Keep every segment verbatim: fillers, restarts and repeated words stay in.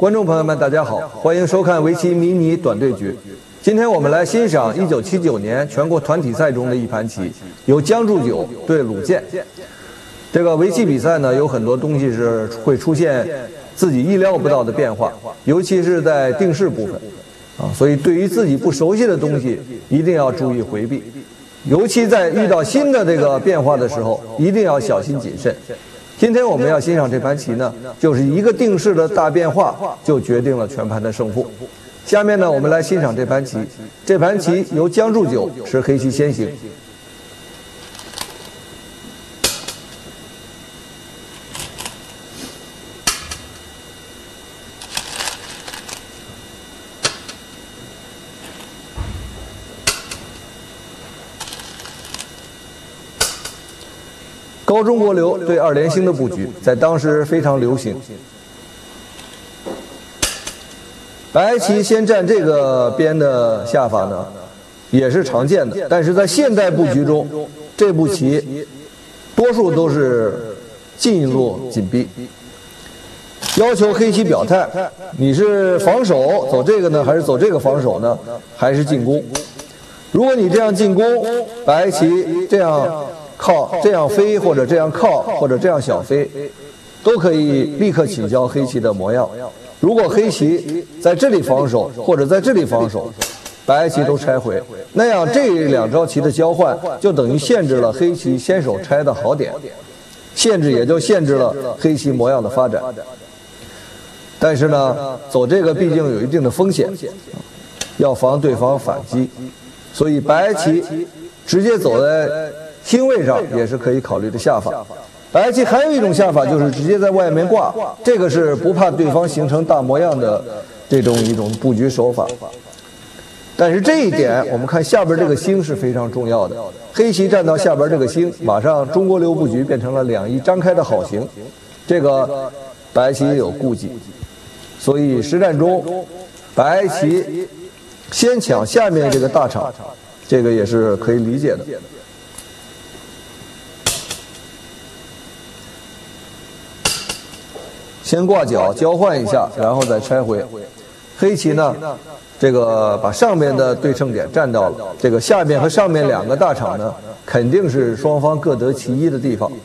观众朋友们，大家好，欢迎收看围棋迷你短对局。今天我们来欣赏一九七九年全国团体赛中的一盘棋，由姜铸久对鲁健。这个围棋比赛呢，有很多东西是会出现自己意料不到的变化，尤其是在定式部分啊，所以对于自己不熟悉的东西，一定要注意回避，尤其在遇到新的这个变化的时候，一定要小心谨慎。今天我们要欣赏这盘棋呢，就是一个定式的大变化就决定了全盘的胜负。下面呢，我们来欣赏这盘棋。这盘棋由姜铸久持黑棋先行。高中国流对二连星的布局在当时非常流行。白棋先占这个边的下法呢，也是常见的，但是在现代布局中，这步棋多数都是进入紧逼，要求黑棋表态，你是防守走这个呢，还是走这个防守呢，还是进攻？如果你这样进攻，白棋这样靠这样飞，或者这样靠，或者这样小飞，都可以立刻请教黑棋的模样。如果黑棋在这里防守，或者在这里防守，白棋都拆回，那样这两招棋的交换就等于限制了黑棋先手拆的好点，限制也就限制了黑棋模样的发展。但是呢，走这个毕竟有一定的风险，要防对方反击，所以白棋直接走在星位上也是可以考虑的下法。白棋还有一种下法，就是直接在外面挂，这个是不怕对方形成大模样的这种一种布局手法。但是这一点，我们看下边这个星是非常重要的。黑棋站到下边这个星，马上中国流布局变成了两翼张开的好形，这个白棋也有顾忌，所以实战中白棋先抢下面这个大场，这个也是可以理解的。先挂角交换一下，然后再拆回。黑棋呢，这个把上面的对称点占到了，这个下面和上面两个大场呢，肯定是双方各得其一的地方。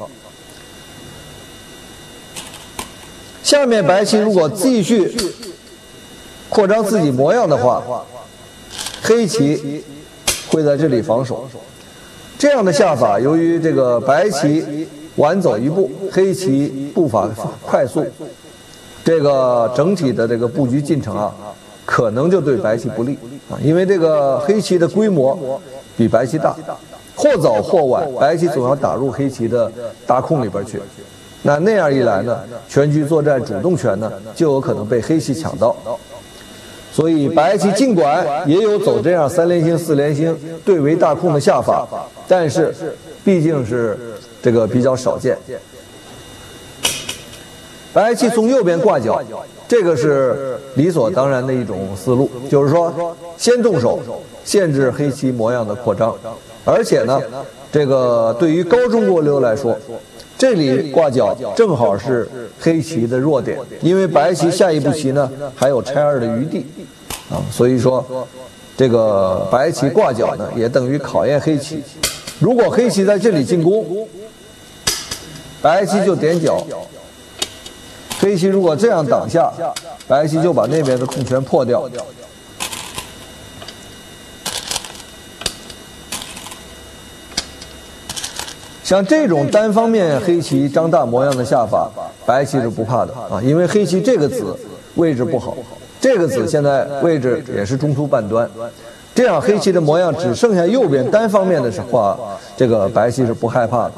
下面白棋如果继续扩张自己模样的话，黑棋会在这里防守。这样的下法，由于这个白棋晚走一步，黑棋步伐快速，这个整体的这个布局进程啊，可能就对白棋不利啊，因为这个黑棋的规模比白棋大，或早或晚，白棋总要打入黑棋的大空里边去。那那样一来呢，全局作战主动权呢，就有可能被黑棋抢到。所以白棋尽管也有走这样三连星、四连星对围大空的下法，但是毕竟是这个比较少见。白棋从右边挂角，这个是理所当然的一种思路，就是说先动手，限制黑棋模样的扩张。而且呢，这个对于高中国流来说，这里挂角正好是黑棋的弱点，因为白棋下一步棋呢还有拆二的余地啊，所以说这个白棋挂角呢也等于考验黑棋。如果黑棋在这里进攻，白棋就点角，黑棋如果这样挡下，白棋就把那边的空权破掉。像这种单方面黑棋张大模样的下法，白棋是不怕的啊，因为黑棋这个子位置不好，这个子现在位置也是中途半端，这样黑棋的模样只剩下右边单方面的话，这个白棋是不害怕的。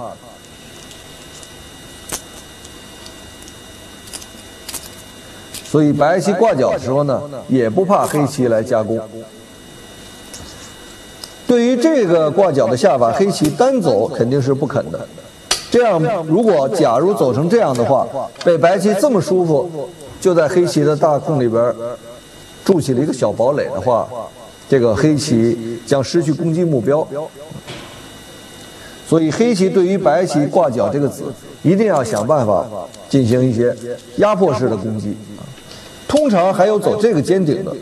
所以白棋挂角的时候呢，也不怕黑棋来加攻。对于这个挂角的下法，黑棋单走肯定是不肯的。这样，如果假如走成这样的话，被白棋这么舒服，就在黑棋的大空里边筑起了一个小堡垒的话，这个黑棋将失去攻击目标。所以黑棋对于白棋挂角这个子，一定要想办法进行一些压迫式的攻击。 通常还有走这个尖顶的，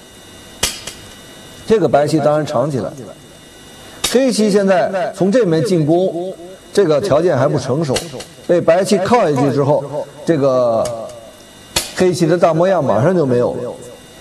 这个白棋当然长起来。黑棋现在从这面进攻，这个条件还不成熟，被白棋靠下去之后，这个黑棋的大模样马上就没有了。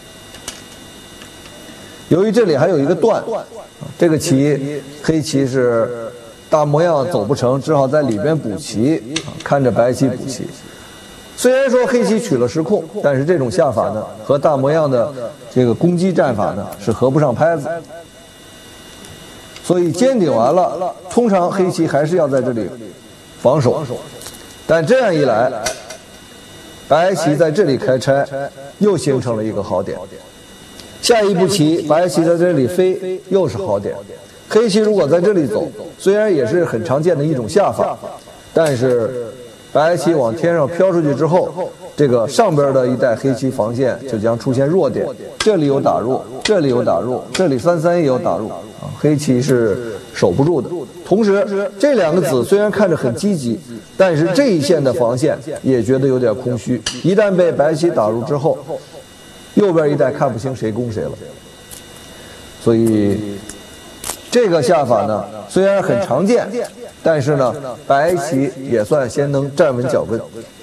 由于这里还有一个断，这个棋黑棋是大模样走不成，只好在里边补棋，看着白棋补棋。虽然说黑棋取了时控，但是这种下法呢，和大模样的这个攻击战法呢是合不上拍子。所以尖顶完了，通常黑棋还是要在这里防守，但这样一来，白棋在这里开拆，又形成了一个好点。下一步棋，白棋在这里飞，又是好点。黑棋如果在这里走，虽然也是很常见的一种下法，但是白棋往天上飘出去之后，这个上边的一带黑棋防线就将出现弱点，这里有打入，这里有打入，这里三三也有打入，啊，黑棋是守不住的。同时，这两个子虽然看着很积极，但是这一线的防线也觉得有点空虚。一旦被白棋打入之后，右边一带看不清谁攻谁了。所以这个下法呢，虽然很常见，但是呢，白棋也算先能站稳脚跟。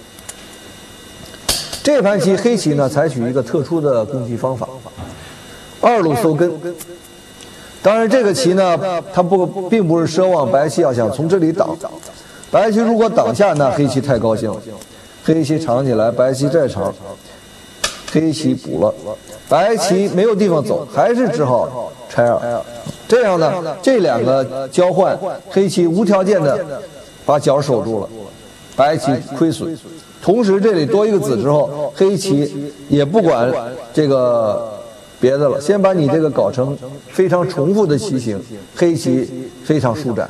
这盘棋黑棋呢，采取一个特殊的攻击方法，二路搜根。当然，这个棋呢，它不并不是奢望白棋要想从这里挡。白棋如果挡下，那黑棋太高兴了。黑棋长起来，白棋再长，黑棋补了，白棋没有地方走，还是只好拆二。这样呢，这两个交换，黑棋无条件的把角守住了，白棋亏损。同时这里多一个子之后，黑棋也不管这个别的了，先把你这个搞成非常重复的棋形，黑棋非常舒展。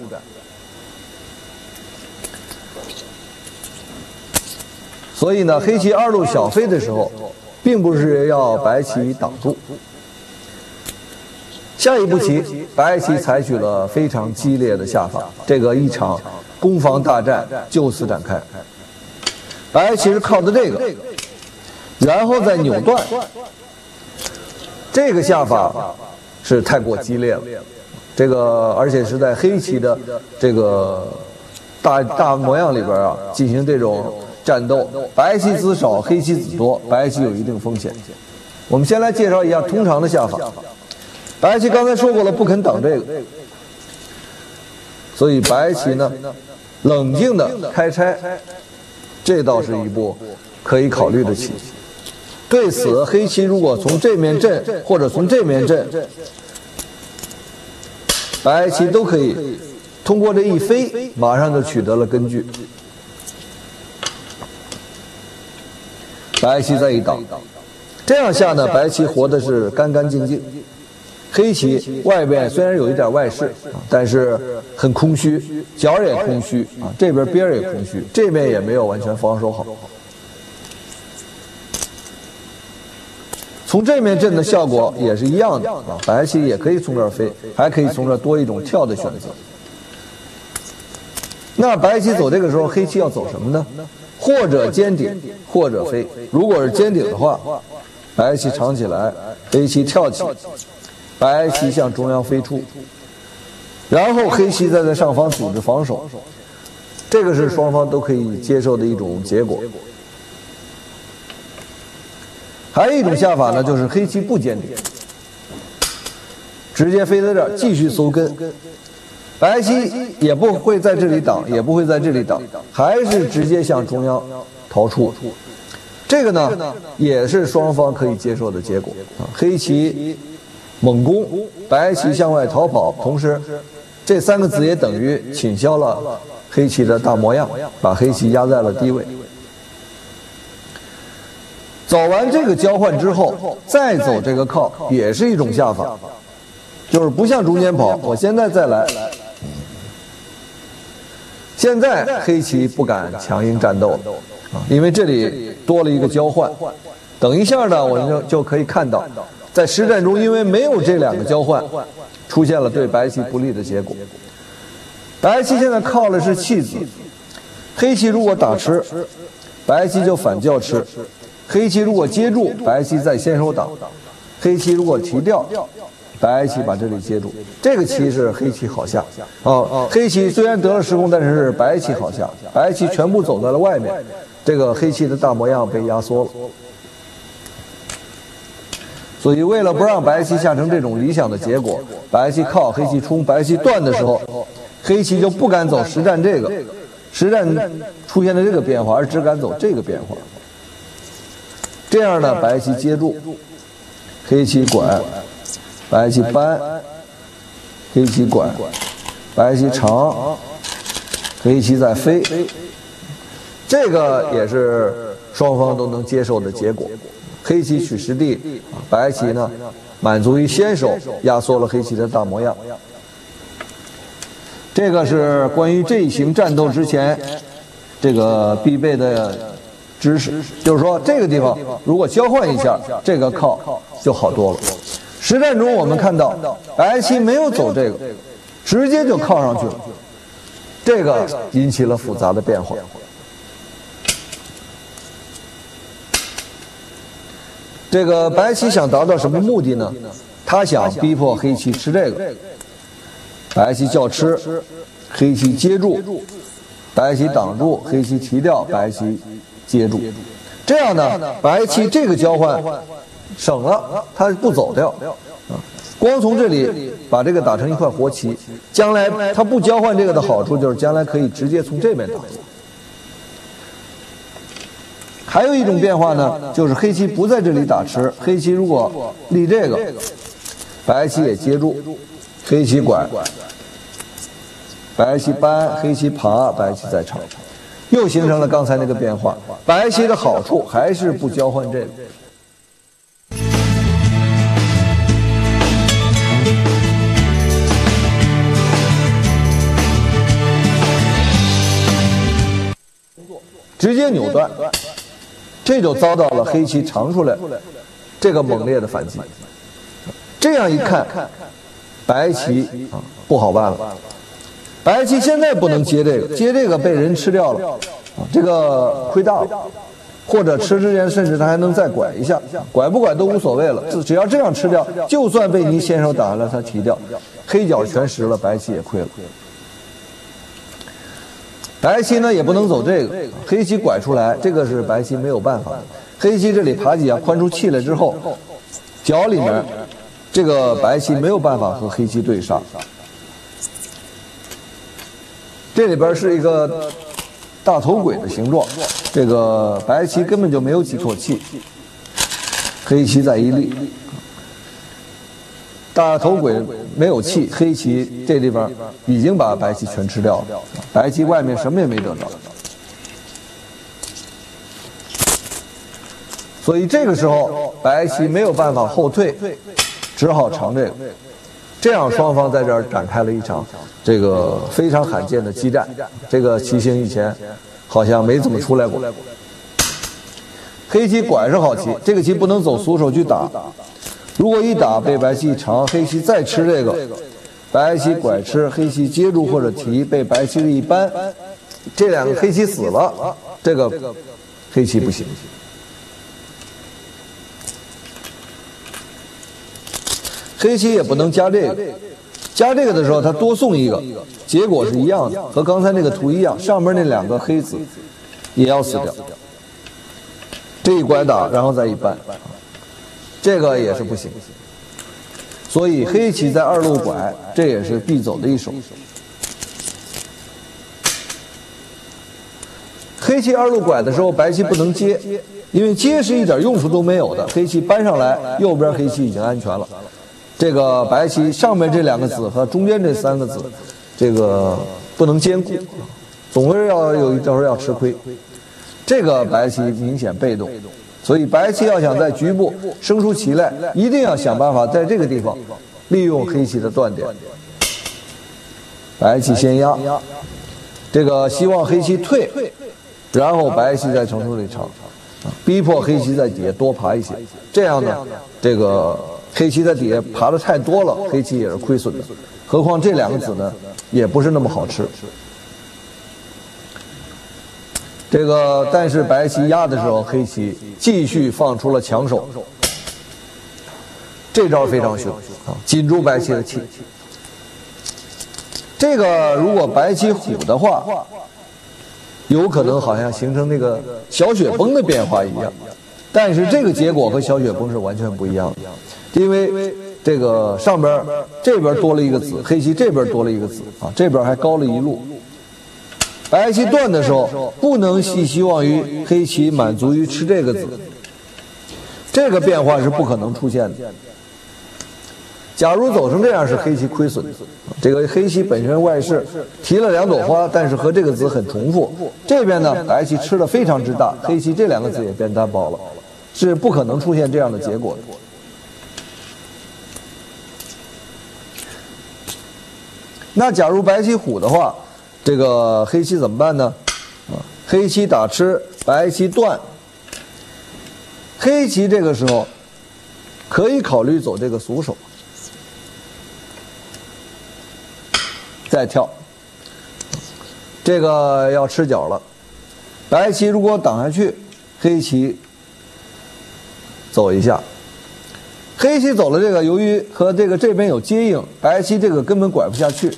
所以呢，黑棋二路小飞的时候，并不是要白棋挡住。下一步棋，白棋采取了非常激烈的下法，这个一场攻防大战就此展开。白棋是靠的这个，然后再扭断，这个下法是太过激烈了。这个而且是在黑棋的这个大大模样里边啊，进行这种战斗，白棋子少，黑棋子多，白棋有一定风险。我们先来介绍一下通常的下法。白棋刚才说过了，不肯挡这个，所以白棋呢，冷静的开拆，这倒是一步可以考虑的棋。对此，黑棋如果从这面阵或者从这面阵，白棋都可以通过这一飞，马上就取得了根据。白棋再一挡，这样下呢，白棋活的是干干净净。黑棋外边虽然有一点外势，但是很空虚，角也空虚啊，这边边也空虚，这边也没有完全防守好。从这面阵的效果也是一样的啊，白棋也可以从这儿飞，还可以从这儿多一种跳的选择。那白棋走这个时候，黑棋要走什么呢？或者尖顶，或者飞。如果是尖顶的话，白棋长起来，黑棋跳起，白棋向中央飞出，然后黑棋再在上方组织防守，这个是双方都可以接受的一种结果。还有一种下法呢，就是黑棋不尖顶，直接飞在这儿继续搜根，白棋也不会在这里挡，也不会在这里挡，还是直接向中央逃出。这个呢，也是双方可以接受的结果。黑棋猛攻，白棋向外逃跑，同时这三个子也等于侵消了黑棋的大模样，把黑棋压在了低位。走完这个交换之后，再走这个靠，也是一种下法，就是不向中间跑，我现在再来。现在黑棋不敢强硬战斗了，因为这里多了一个交换。等一下呢，我们就就可以看到，在实战中，因为没有这两个交换，出现了对白棋不利的结果。白棋现在靠的是弃子，黑棋如果打吃，白棋就反叫吃， 黑棋如果接住，白棋再先手挡；黑棋如果提掉，白棋把这里接住。这个棋是黑棋好下啊。黑棋虽然得了时空，但是白棋好下，白棋全部走在了外面，这个黑棋的大模样被压缩了。所以为了不让白棋下成这种理想的结果，白棋靠，黑棋冲，白棋断的时候，黑棋就不敢走实战这个，实战出现的这个变化，而只敢走这个变化。这样呢，白棋接住，黑棋拐，白棋扳，黑棋拐，白棋长，黑棋再飞，这个也是双方都能接受的结果。黑棋取实地，白棋呢满足于先手，压缩了黑棋的大模样。这个是关于这一型战斗之前这个必备的知识，就是说这个地方如果交换一下，这个靠就好多了。实战中我们看到白棋没有走这个，直接就靠上去了，这个引起了复杂的变化。这个白棋想达到什么目的呢？他想逼迫黑棋吃这个，白棋叫吃，黑棋接住，白棋挡住，黑棋提掉，白棋接住。这样呢，白棋这个交换省了，他不走掉啊，光从这里把这个打成一块活棋，将来他不交换这个的好处就是将来可以直接从这边打。还有一种变化呢，就是黑棋不在这里打吃，黑棋如果立这个，白棋也接住，黑棋拐，白棋扳，黑棋爬，白棋再长，又形成了刚才那个变化。白棋的好处还是不交换这个。直接扭断，这就遭到了黑棋长出来这个猛烈的反击。这样一看，白棋啊不好办了。白棋现在不能接这个，接这个被人吃掉了，啊，这个亏大了。或者吃之前，甚至他还能再拐一下，拐不拐都无所谓了，只要这样吃掉，就算被你先手打下来，他提掉，黑角全实了，白棋也亏了。白棋呢也不能走这个，黑棋拐出来，这个是白棋没有办法的。黑棋这里爬几下宽出气来之后，角里面这个白棋没有办法和黑棋对杀。这里边是一个大头鬼的形状，这个白棋根本就没有几口气，黑棋再一立，大头鬼没有气，黑棋这地方已经把白棋全吃掉了，白棋外面什么也没得着，所以这个时候白棋没有办法后退，只好长这个。这样双方在这儿展开了一场这个非常罕见的激战，这个棋形以前好像没怎么出来过。黑棋拐是好棋，这个棋不能走俗手去打，如果一打被白棋长，黑棋再吃这个，白棋拐吃，黑棋接住或者提，被白棋一扳，这两个黑棋死了，这个黑棋不行。黑棋也不能加这个，加这个的时候他多送一个，结果是一样的，和刚才那个图一样，上面那两个黑子也要死掉。这一拐打，然后再一扳，这个也是不行。所以黑棋在二路拐，这也是必走的一手。黑棋二路拐的时候，白棋不能接，因为接是一点用处都没有的。黑棋搬上来，右边黑棋已经安全了。这个白棋上面这两个子和中间这三个子，这个不能兼顾，总是要有到时候要吃亏。这个白棋明显被动，所以白棋要想在局部生出棋来，一定要想办法在这个地方利用黑棋的断点。白棋先压，这个希望黑棋退，然后白棋再从这里长，逼迫黑棋在底下多爬一些。这样呢，这个黑棋在底下爬的太多了，黑棋也是亏损的。何况这两个子呢，也不是那么好吃。 这个但是白棋压的时候，黑棋继续放出了强手，这招非常凶啊，紧住白棋的气。这个如果白棋虎的话，有可能好像形成那个小雪崩的变化一样，但是这个结果和小雪崩是完全不一样的，因为这个上边这边多了一个子，黑棋这边多了一个子啊，这边还高了一路。白棋断的时候，不能寄希望于黑棋满足于吃这个子，这个变化是不可能出现的。假如走成这样，是黑棋亏损的。这个黑棋本身外势提了两朵花，但是和这个子很重复。这边呢，白棋吃的非常之大，黑棋这两个子也变单薄了，是不可能出现这样的结果的。那假如白棋虎的话，这个黑棋怎么办呢？啊，黑棋打吃，白棋断。黑棋这个时候可以考虑走这个俗手。再跳，这个要吃角了。白棋如果挡下去，黑棋走一下。黑棋走了这个，由于和这个这边有接应，白棋这个根本拐不下去。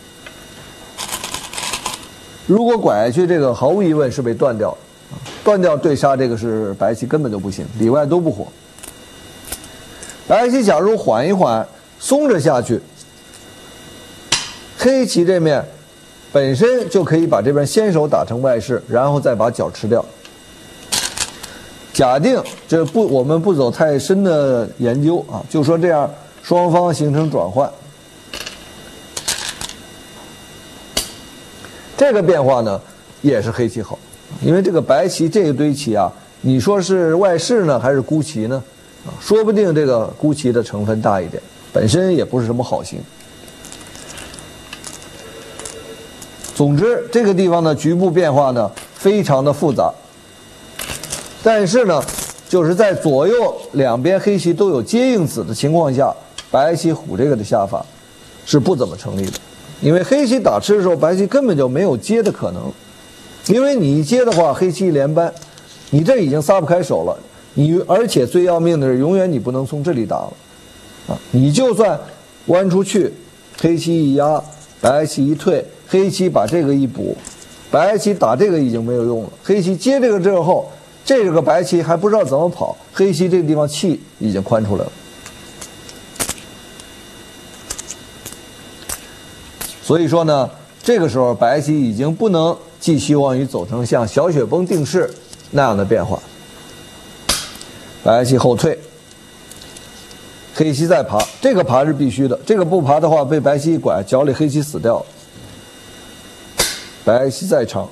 如果拐下去，这个毫无疑问是被断掉，断掉对杀这个是白棋根本就不行，里外都不活。白棋假如缓一缓，松着下去。黑棋这面本身就可以把这边先手打成外势，然后再把角吃掉。假定这不我们不走太深的研究啊，就说这样双方形成转换。这个变化呢也是黑棋好，因为这个白棋这一堆棋啊，你说是外势呢还是孤棋呢？啊，说不定这个孤棋的成分大一点，本身也不是什么好形。总之，这个地方的局部变化呢非常的复杂，但是呢，就是在左右两边黑棋都有接应子的情况下，白棋虎这个的下法是不怎么成立的，因为黑棋打吃的时候，白棋根本就没有接的可能，因为你一接的话，黑棋一连扳，你这已经撒不开手了，你而且最要命的是，永远你不能从这里打了，啊，你就算弯出去，黑棋一压，白棋一退。黑棋把这个一补，白棋打这个已经没有用了。黑棋接这个之后，这个白棋还不知道怎么跑，黑棋这个地方气已经宽出来了。所以说呢，这个时候白棋已经不能寄希望于走成像小雪崩定式那样的变化。白棋后退，黑棋再爬，这个爬是必须的，这个不爬的话，被白棋一拐，角里黑棋死掉了。白棋再长，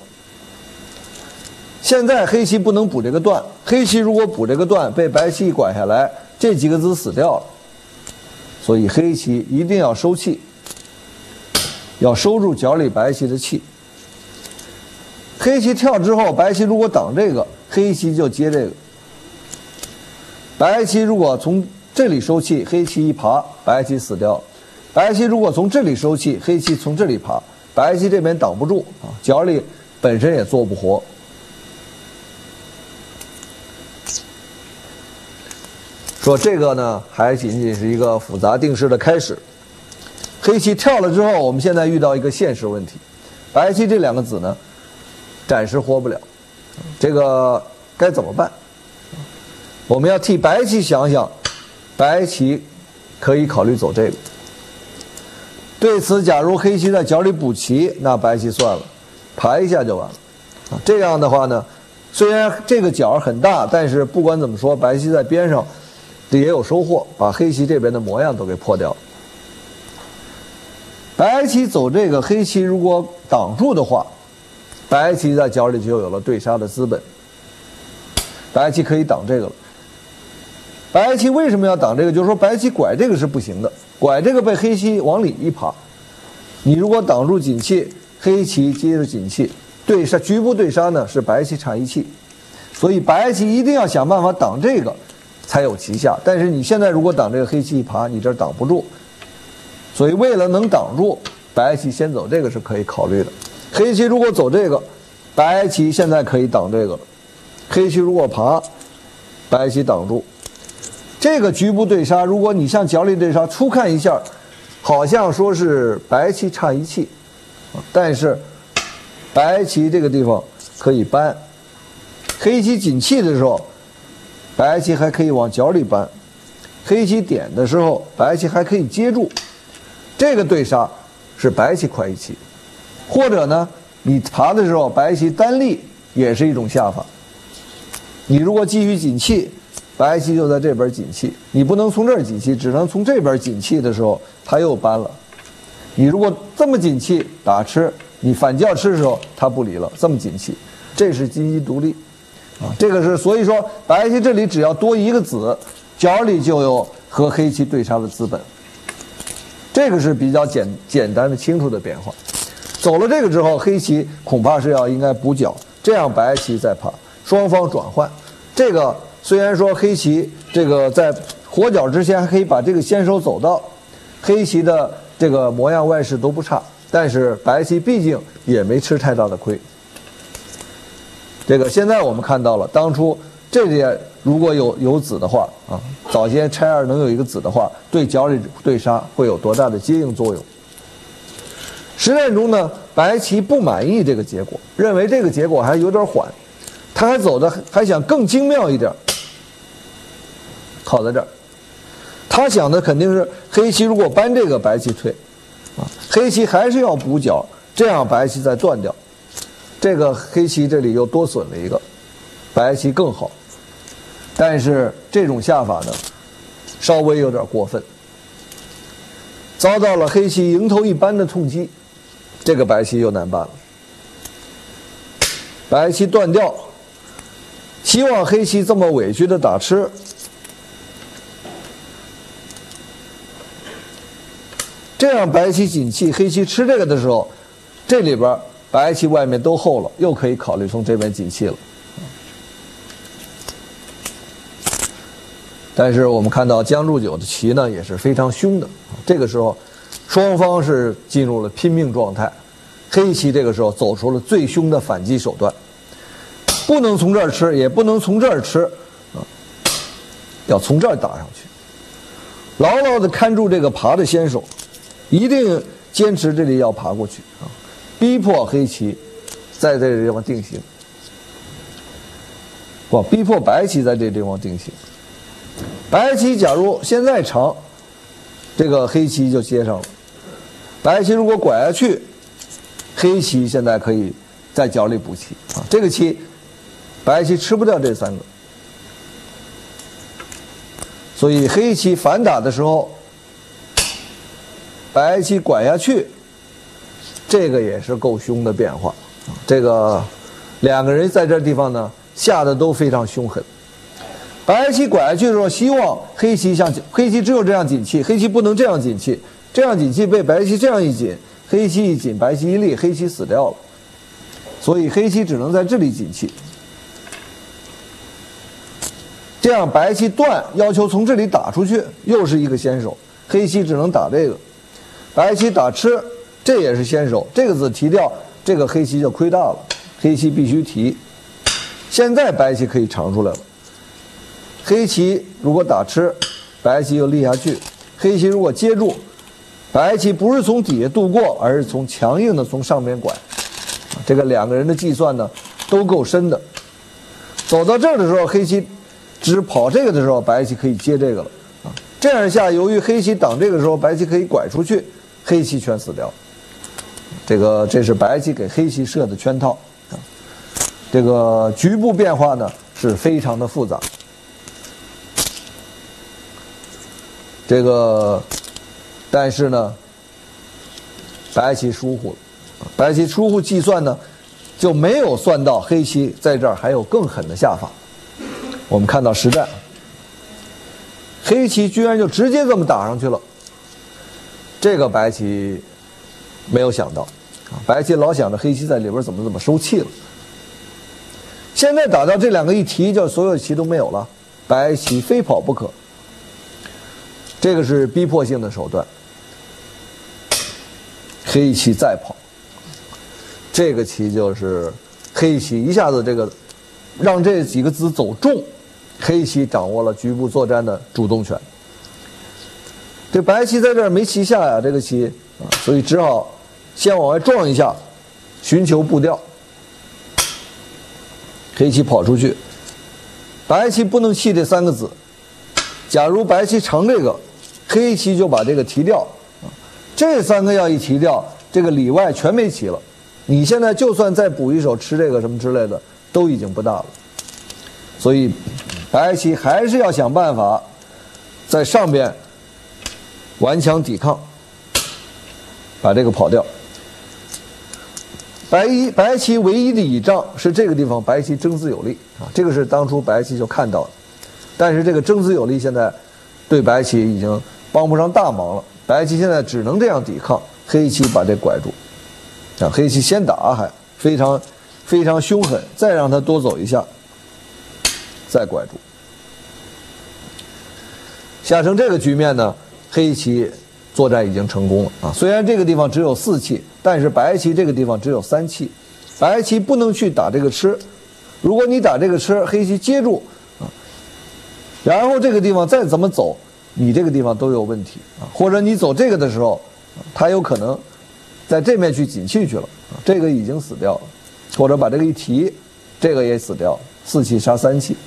现在黑棋不能补这个段，黑棋如果补这个段，被白棋一拐下来，这几个子死掉了，所以黑棋一定要收气，要收住角里白棋的气。黑棋跳之后，白棋如果挡这个，黑棋就接这个。白棋如果从这里收气，黑棋一爬，白棋死掉了。白棋如果从这里收气，黑棋从这里爬。白棋这边挡不住啊，角里本身也做不活。说这个呢，还仅仅是一个复杂定式的开始。黑棋跳了之后，我们现在遇到一个现实问题，白棋这两个子呢，暂时活不了，这个该怎么办？我们要替白棋想想，白棋可以考虑走这个。对此，假如黑棋在角里补棋，那白棋算了，爬一下就完了。啊，这样的话呢，虽然这个角很大，但是不管怎么说，白棋在边上也有收获，把黑棋这边的模样都给破掉了。白棋走这个，黑棋如果挡住的话，白棋在角里就有了对杀的资本。白棋可以挡这个了。白棋为什么要挡这个？就是说白棋拐这个是不行的，拐这个被黑棋往里一爬，你如果挡住紧气，黑棋接着紧气，对杀局部对杀呢是白棋差一气，所以白棋一定要想办法挡这个才有棋下。但是你现在如果挡这个黑棋一爬，你这挡不住，所以为了能挡住，白棋先走这个是可以考虑的。黑棋如果走这个， 白棋现在可以挡这个了。黑棋如果爬，白棋挡住。这个局部对杀，如果你像角力对杀，初看一下，好像说是白棋差一气，但是白棋这个地方可以搬，黑棋紧气的时候，白棋还可以往角里搬，黑棋点的时候，白棋还可以接住。这个对杀是白棋快一气，或者呢，你爬的时候白棋单立也是一种下法。你如果继续紧气，白棋就在这边紧气，你不能从这儿紧气，只能从这边紧气的时候，它又搬了。你如果这么紧气打吃，你反叫吃的时候，它不理了，这么紧气，这是金鸡独立，啊，这个是所以说白棋这里只要多一个子，角里就有和黑棋对杀的资本。这个是比较简简单的清楚的变化。走了这个之后，黑棋恐怕是要应该补角，这样白棋再爬，双方转换。这个虽然说黑棋这个在活角之前还可以把这个先手走到，黑棋的这个模样外势都不差，但是白棋毕竟也没吃太大的亏。这个现在我们看到了，当初这里如果有有子的话啊，早先拆二能有一个子的话，对角里对杀会有多大的接应作用？实战中呢，白棋不满意这个结果，认为这个结果还有点缓，他还走的还想更精妙一点，靠在这儿。他想的肯定是黑棋如果搬这个，白棋退，啊，黑棋还是要补角，这样白棋再断掉。这个黑棋这里又多损了一个，白棋更好。但是这种下法呢，稍微有点过分，遭到了黑棋迎头一扳的痛击，这个白棋又难办了。白棋断掉，希望黑棋这么委屈的打吃，这样白棋紧气，黑棋吃这个的时候，这里边白棋外面都厚了，又可以考虑从这边紧气了。但是我们看到江筑九的棋呢也是非常凶的，这个时候双方是进入了拼命状态，黑棋这个时候走出了最凶的反击手段，不能从这儿吃，也不能从这儿吃，啊，要从这儿打上去，牢牢地看住这个爬的先手，一定坚持这里要爬过去啊，逼迫黑棋在这个地方定型，不，逼迫白棋在这个地方定型。白棋假如现在长，这个黑棋就接上了。白棋如果拐下去，黑棋现在可以在角里补棋啊。这个棋，白棋吃不掉这三个，所以黑棋反打的时候，白棋拐下去，这个也是够凶的变化。这个两个人在这地方呢，下的都非常凶狠。白棋拐下去的时候，希望黑棋像黑棋只有这样紧气，黑棋不能这样紧气，这样紧气被白棋这样一紧，黑棋一紧，白棋一立，黑棋死掉了，所以黑棋只能在这里紧气。这样白棋断，要求从这里打出去，又是一个先手，黑棋只能打这个，白棋打吃，这也是先手，这个子提掉，这个黑棋就亏大了，黑棋必须提。现在白棋可以长出来了。黑棋如果打吃，白棋又立下去，黑棋如果接住，白棋不是从底下渡过，而是从强硬的从上面拐。这个两个人的计算呢都够深的。走到这儿的时候，黑棋只跑这个的时候，白棋可以接这个了啊。这样下，由于黑棋挡这个时候，白棋可以拐出去，黑棋全死掉。这个这是白棋给黑棋设的圈套啊。这个局部变化呢是非常的复杂。这个，但是呢，白棋疏忽了，白棋疏忽计算呢，就没有算到黑棋在这儿还有更狠的下法。我们看到实战，黑棋居然就直接这么打上去了，这个白棋没有想到，白棋老想着黑棋在里边怎么怎么收气了。现在打到这两个一提，就所有棋都没有了，白棋非跑不可。这个是逼迫性的手段，黑棋再跑，这个棋就是黑棋一下子这个让这几个子走重，黑棋掌握了局部作战的主动权。这白棋在这儿没棋下呀，这个棋啊，所以只好先往外撞一下，寻求步调。黑棋跑出去，白棋不能弃这三个子。假如白棋长这个，黑棋就把这个提掉，这三个要一提掉，这个里外全没棋了。你现在就算再补一手吃这个什么之类的，都已经不大了。所以白棋还是要想办法在上边顽强抵抗，把这个跑掉。白一白棋唯一的倚仗是这个地方，白棋争姿有力啊，这个是当初白棋就看到的。但是这个争姿有力现在对白棋已经帮不上大忙了，白棋现在只能这样抵抗，黑棋把这拐住。啊，黑棋先打还非常非常凶狠，再让他多走一下，再拐住。下成这个局面呢，黑棋作战已经成功了啊！虽然这个地方只有四气，但是白棋这个地方只有三气，白棋不能去打这个吃。如果你打这个吃，黑棋接住啊，然后这个地方再怎么走，你这个地方都有问题啊。或者你走这个的时候，他有可能在这面去紧气去了，这个已经死掉了，或者把这个一提，这个也死掉了，四气杀三气。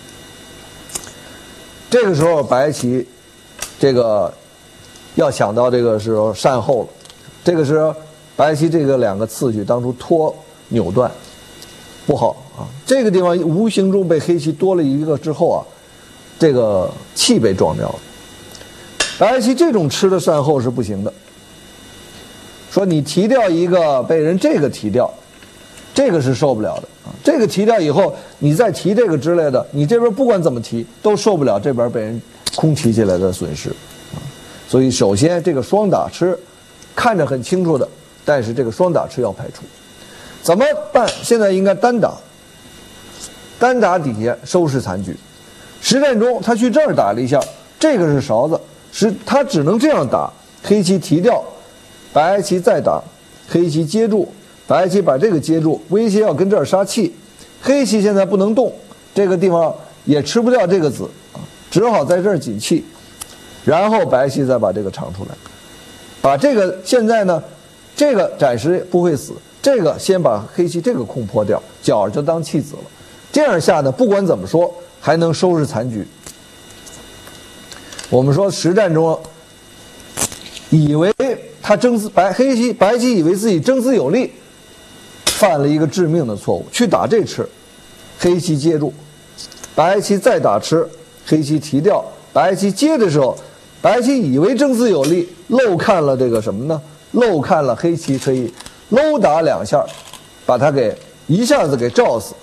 这个时候白棋这个要想到这个时候善后了，这个时候白棋这个两个次序当初拖扭断不好啊，这个地方无形中被黑棋多了一个之后啊，这个气被撞掉了。白棋这种吃的善后是不行的。说你提掉一个被人这个提掉，这个是受不了的啊！这个提掉以后，你再提这个之类的，你这边不管怎么提都受不了这边被人空提起来的损失啊！所以首先这个双打吃看着很清楚的，但是这个双打吃要排除。怎么办？现在应该单打，单打底下收拾残局。实战中他去这儿打了一下，这个是勺子，是他只能这样打，黑棋提掉。白棋再打，黑棋接住，白棋把这个接住，威胁要跟这儿杀气，黑棋现在不能动，这个地方也吃不掉这个子，只好在这儿紧气，然后白棋再把这个长出来，把这个现在呢，这个暂时不会死，这个先把黑棋这个空破掉，角就当弃子了，这样下呢，不管怎么说还能收拾残局。我们说实战中，以为他争姿白黑棋白棋以为自己争姿有力，犯了一个致命的错误，去打这吃，黑棋接住，白棋再打吃，黑棋提掉，白棋接的时候，白棋以为争姿有力，漏看了这个什么呢？漏看了黑棋可以搂打两下，把他给一下子给照死。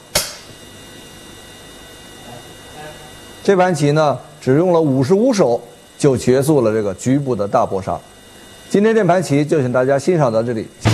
这盘棋呢，只用了五十五手就结束了这个局部的大搏杀。今天这盘棋就请大家欣赏到这里。